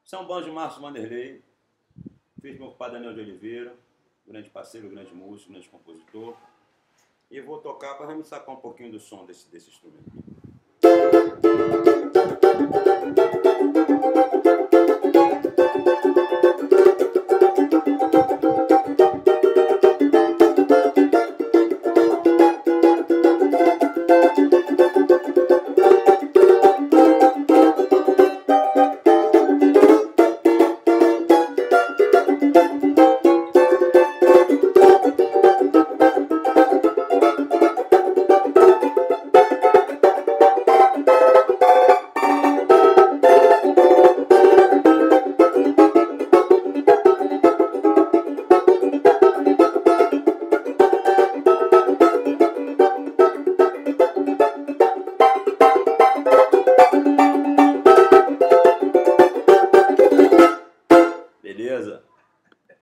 São Bom de Março, Vanderlei, feito com meu compadre Daniel de Oliveira, grande parceiro, grande músico, grande compositor. E vou tocar para me sacar um pouquinho do som desse instrumento. Beleza?